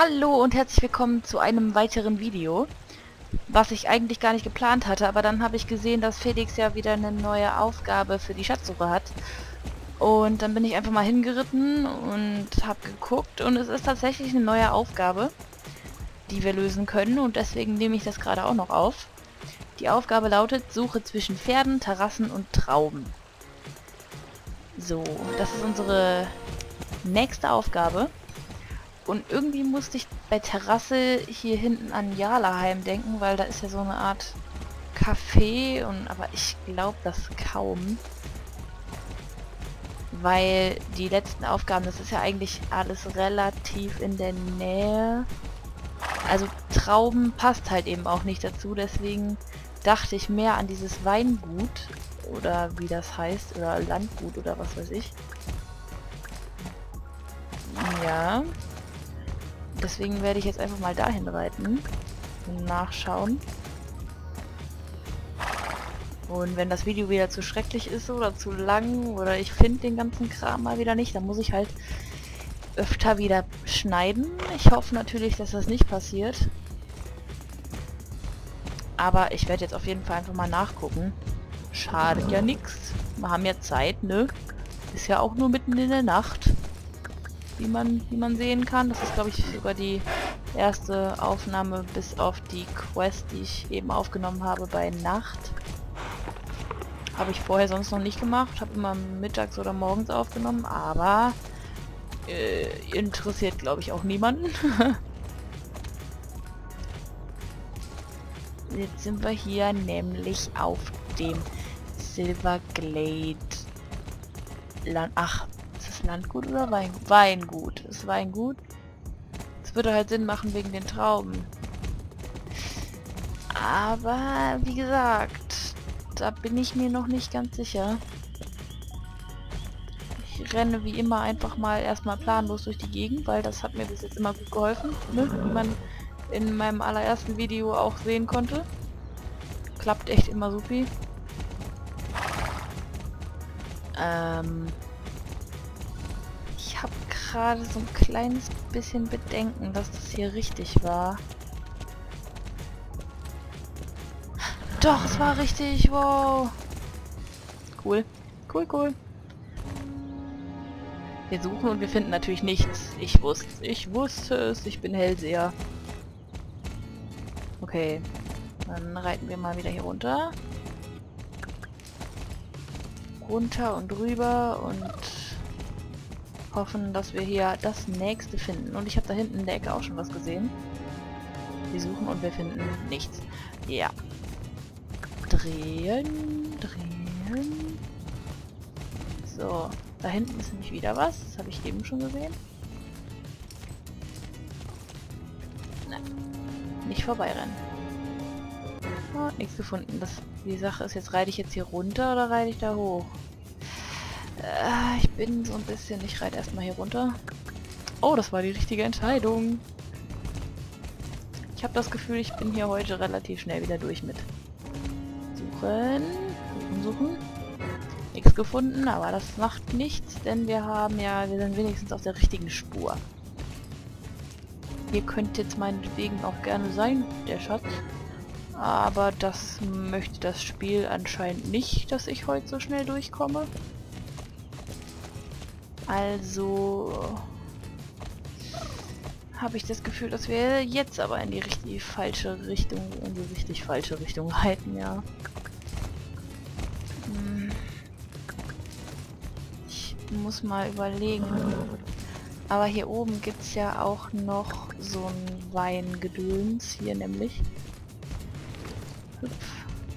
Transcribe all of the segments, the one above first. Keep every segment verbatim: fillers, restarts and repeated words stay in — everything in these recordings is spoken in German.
Hallo und herzlich willkommen zu einem weiteren Video, was ich eigentlich gar nicht geplant hatte, aber dann habe ich gesehen, dass Felix ja wieder eine neue Aufgabe für die Schatzsuche hat. Und dann bin ich einfach mal hingeritten und habe geguckt und es ist tatsächlich eine neue Aufgabe, die wir lösen können und deswegen nehme ich das gerade auch noch auf. Die Aufgabe lautet: Suche zwischen Pferden, Terrassen und Trauben. So, das ist unsere nächste Aufgabe. Und irgendwie musste ich bei Terrasse hier hinten an Jarlaheim denken, weil da ist ja so eine Art Café, und aber ich glaube das kaum. Weil die letzten Aufgaben, das ist ja eigentlich alles relativ in der Nähe. Also Trauben passt halt eben auch nicht dazu, deswegen dachte ich mehr an dieses Weingut, oder wie das heißt, oder Landgut oder was weiß ich. Ja. Deswegen werde ich jetzt einfach mal dahin reiten und nachschauen. Und wenn das Video wieder zu schrecklich ist oder zu lang oder ich finde den ganzen Kram mal wieder nicht, dann muss ich halt öfter wieder schneiden. Ich hoffe natürlich, dass das nicht passiert. Aber ich werde jetzt auf jeden Fall einfach mal nachgucken. Schadet ja nichts. Wir haben ja Zeit, ne? Ist ja auch nur mitten in der Nacht. Wie man, wie man sehen kann. Das ist, glaube ich, sogar die erste Aufnahme bis auf die Quest, die ich eben aufgenommen habe bei Nacht. Habe ich vorher sonst noch nicht gemacht. Habe immer mittags oder morgens aufgenommen, aber äh, interessiert, glaube ich, auch niemanden. Jetzt sind wir hier nämlich auf dem Silverglade Land. Ach, ist das Landgut oder Wein Weingut? Ist Weingut? Das würde halt Sinn machen wegen den Trauben. Aber wie gesagt, da bin ich mir noch nicht ganz sicher. Ich renne wie immer einfach mal erstmal planlos durch die Gegend, weil das hat mir bis jetzt immer gut geholfen, ne? Wie man in meinem allerersten Video auch sehen konnte. Klappt echt immer supi. Ähm... Ich habe gerade so ein kleines bisschen Bedenken, dass das hier richtig war. Doch, es war richtig. Wow. Cool. Cool, cool. Wir suchen und wir finden natürlich nichts. Ich wusste Ich wusste es. Ich bin Hellseher. Okay. Dann reiten wir mal wieder hier runter. Runter und rüber und hoffen, dass wir hier das nächste finden. Und ich habe da hinten in der Ecke auch schon was gesehen. Wir suchen und wir finden nichts. Ja. Drehen, drehen. So, da hinten ist nämlich wieder was. Das habe ich eben schon gesehen. Nein. Nicht vorbeirennen. Oh, nichts gefunden. Das, die Sache ist, jetzt reite ich jetzt hier runter oder reite ich da hoch? Äh, ich bin so ein bisschen... Ich reite erstmal hier runter. Oh, das war die richtige Entscheidung. Ich habe das Gefühl, ich bin hier heute relativ schnell wieder durch mit. Suchen. Suchen, suchen. Nichts gefunden, aber das macht nichts, denn wir haben ja... Wir sind wenigstens auf der richtigen Spur. Hier könnte jetzt meinetwegen auch gerne sein, der Schatz. Aber das möchte das Spiel anscheinend nicht, dass ich heute so schnell durchkomme. Also habe ich das Gefühl, dass wir jetzt aber in die richtig falsche Richtung, in die richtig falsche Richtung reiten, ja. Hm. Ich muss mal überlegen. Aber hier oben gibt es ja auch noch so ein Weingedöns, hier nämlich. Hüpf.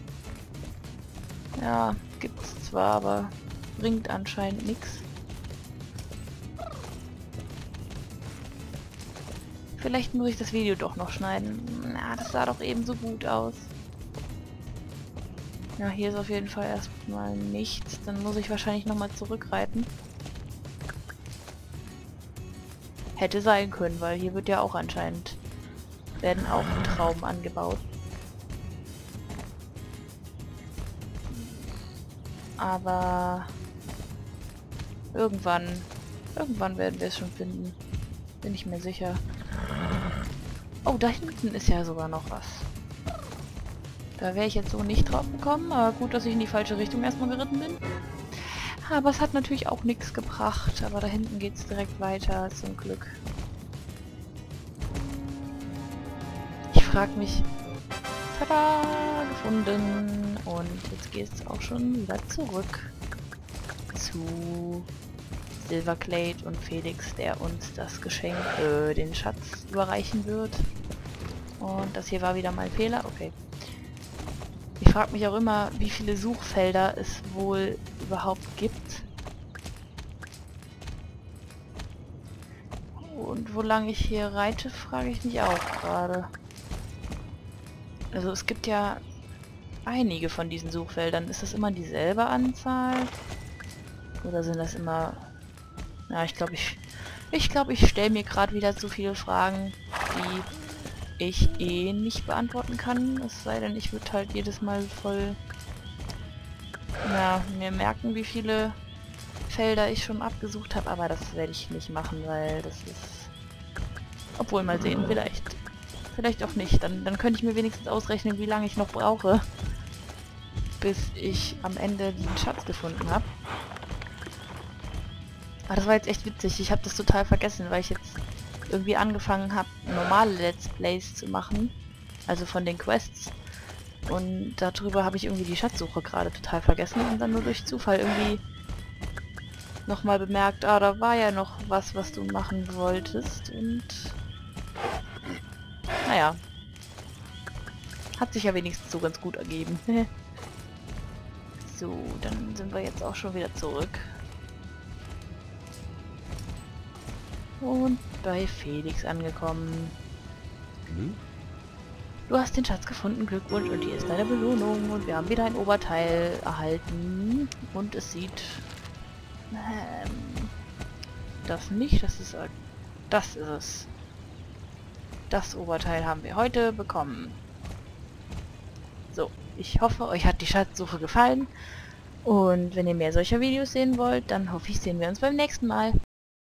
Ja, gibt's zwar, aber bringt anscheinend nichts. Vielleicht muss ich das Video doch noch schneiden. Na, das sah doch eben so gut aus. Ja, hier ist auf jeden Fall erstmal nichts. Dann muss ich wahrscheinlich nochmal zurückreiten. Hätte sein können, weil hier wird ja auch anscheinend... werden auch Trauben angebaut. Aber... Irgendwann... Irgendwann werden wir es schon finden. Bin ich mir sicher. Oh, da hinten ist ja sogar noch was. Da wäre ich jetzt so nicht drauf gekommen, aber gut, dass ich in die falsche Richtung erstmal geritten bin. Aber es hat natürlich auch nichts gebracht, aber da hinten geht es direkt weiter, zum Glück. Ich frage mich... Tada! Gefunden! Und jetzt geht es auch schon wieder zurück zu Silverglade und Felix, der uns das Geschenk, äh, den Schatz überreichen wird. Und das hier war wieder mein Fehler. Okay. Ich frage mich auch immer, wie viele Suchfelder es wohl überhaupt gibt. Und wo lang ich hier reite, frage ich mich auch gerade. Also es gibt ja einige von diesen Suchfeldern. Ist das immer dieselbe Anzahl? Oder sind das immer... Ja, ich glaube, ich... Ich glaube, ich stelle mir gerade wieder zu viele Fragen, die ich eh nicht beantworten kann. Es sei denn, ich würde halt jedes Mal voll... Ja, mir merken, wie viele Felder ich schon abgesucht habe. Aber das werde ich nicht machen, weil das ist... Obwohl, mal sehen, vielleicht... Vielleicht auch nicht. Dann, dann könnte ich mir wenigstens ausrechnen, wie lange ich noch brauche, bis ich am Ende den Schatz gefunden habe. Aber das war jetzt echt witzig. Ich habe das total vergessen, weil ich jetzt irgendwie angefangen habe, normale Let's Plays zu machen. Also von den Quests. Und darüber habe ich irgendwie die Schatzsuche gerade total vergessen und dann nur durch Zufall irgendwie nochmal bemerkt, ah, da war ja noch was, was du machen wolltest. Und... Naja. Hat sich ja wenigstens so ganz gut ergeben. So, dann sind wir jetzt auch schon wieder zurück. Und bei Felix angekommen. Hm? Du hast den Schatz gefunden, Glückwunsch, und hier ist deine Belohnung. Und wir haben wieder ein Oberteil erhalten. Und es sieht... Ähm, das nicht, das ist... Das ist es. Das Oberteil haben wir heute bekommen. So, ich hoffe, euch hat die Schatzsuche gefallen. Und wenn ihr mehr solcher Videos sehen wollt, dann hoffe ich, sehen wir uns beim nächsten Mal.